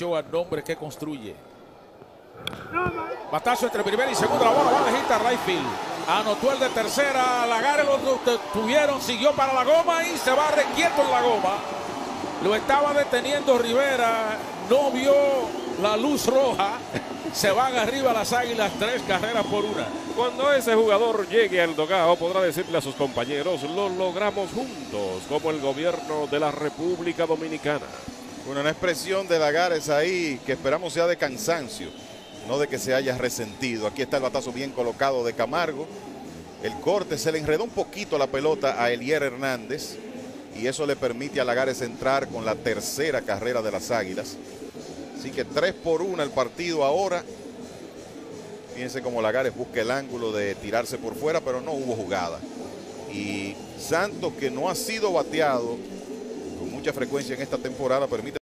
Ochoa, nombre que construye. Batazo entre primera y segunda, la bola va lejita a Rayfield. Anotó el de tercera, Lagares lo detuvieron, siguió para la goma y se va requieto en la goma. Lo estaba deteniendo Rivera, no vio la luz roja. Se van arriba las Águilas, 3 carreras por 1. Cuando ese jugador llegue al dogado, podrá decirle a sus compañeros: lo logramos juntos, como el gobierno de la República Dominicana. Una expresión de Lagares ahí que esperamos sea de cansancio, no de que se haya resentido. Aquí está el batazo bien colocado de Camargo. El corte se le enredó un poquito la pelota a Elier Hernández y eso le permite a Lagares entrar con la tercera carrera de las Águilas. Así que 3 por 1 el partido ahora. Fíjense cómo Lagares busca el ángulo de tirarse por fuera, pero no hubo jugada. Y Santos, que no ha sido bateado con mucha frecuencia en esta temporada, permite